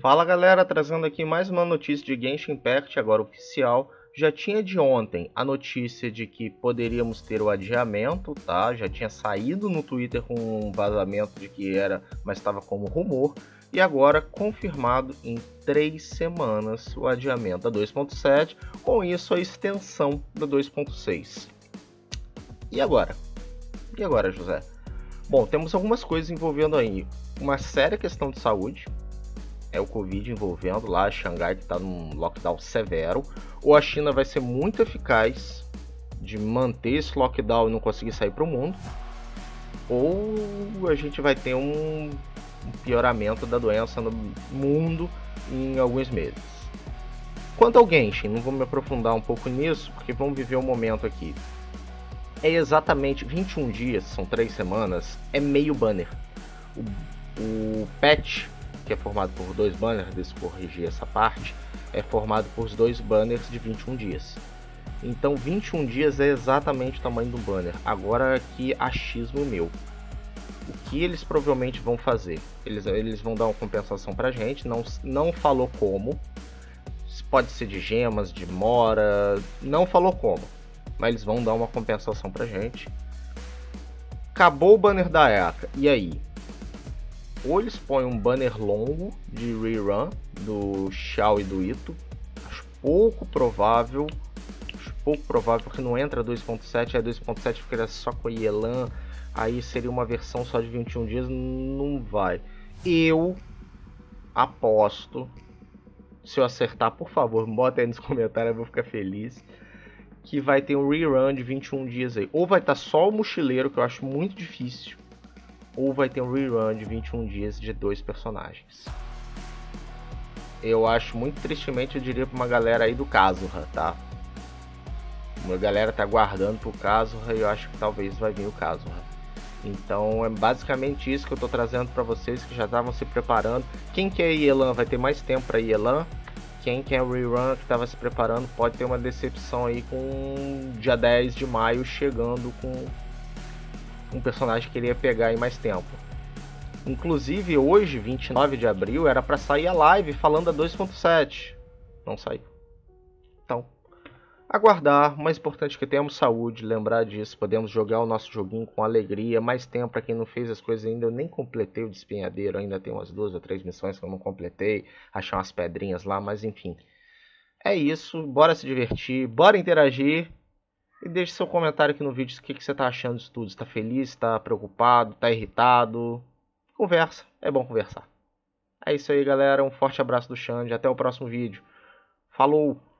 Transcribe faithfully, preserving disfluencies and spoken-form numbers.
Fala galera, trazendo aqui mais uma notícia de Genshin Impact, agora oficial. Já tinha de ontem a notícia de que poderíamos ter o adiamento, tá? Já tinha saído no Twitter com um vazamento de que era, mas estava como rumor. E agora confirmado em três semanas o adiamento da dois ponto sete, com isso a extensão da dois ponto seis. E agora? E agora, José? Bom, temos algumas coisas envolvendo aí uma séria questão de saúde. É o Covid envolvendo lá, a Xangai que está num lockdown severo, ou a China vai ser muito eficaz de manter esse lockdown e não conseguir sair para o mundo, ou a gente vai ter um, um pioramento da doença no mundo em alguns meses. Quanto ao Genshin, não vou me aprofundar um pouco nisso, porque vamos viver um momento aqui. É exatamente vinte e um dias, são três semanas, é meio banner. O, o patch, que é formado por dois banners, deixa eu corrigir essa parte, é formado por dois banners de vinte e um dias. Então vinte e um dias é exatamente o tamanho do banner. Agora aqui achismo meu. O que eles provavelmente vão fazer? Eles, eles vão dar uma compensação pra gente, não, não falou como. Pode ser de gemas, de mora, não falou como. Mas eles vão dar uma compensação pra gente. Acabou o banner da Ayaka, e aí? Ou eles põem um banner longo de rerun do Xiao e do Ito. Acho pouco provável. Acho pouco provável porque não entra dois ponto sete. É dois ponto sete ficaria só com a Yelan. Aí seria uma versão só de vinte e um dias. Não vai. Eu aposto. Se eu acertar, por favor, bota aí nos comentários. Eu vou ficar feliz. Que vai ter um rerun de vinte e um dias aí. Ou vai estar só o mochileiro, que eu acho muito difícil. Ou vai ter um rerun de vinte e um dias de dois personagens. Eu acho muito tristemente, eu diria pra uma galera aí do Kazuha, tá? Uma galera tá aguardando pro Kazuha e eu acho que talvez vai vir o Kazuha. Então é basicamente isso que eu tô trazendo pra vocês que já estavam se preparando. Quem quer Yelan vai ter mais tempo pra Yelan. Quem quer o rerun que estava se preparando pode ter uma decepção aí com dia dez de maio chegando com um personagem que ele ia pegar em mais tempo. Inclusive hoje, vinte e nove de abril, era para sair a live falando da dois ponto sete. Não saiu. Então, aguardar. O mais importante é que tenhamos saúde, lembrar disso. Podemos jogar o nosso joguinho com alegria. Mais tempo para quem não fez as coisas ainda. Eu nem completei o despenhadeiro. Ainda tem umas duas ou três missões que eu não completei. Achar umas pedrinhas lá, mas enfim. É isso. Bora se divertir. Bora interagir. E deixe seu comentário aqui no vídeo, o que, que você está achando disso tudo. Está feliz, está preocupado, está irritado? Conversa, é bom conversar. É isso aí galera, um forte abraço do Xande, até o próximo vídeo. Falou!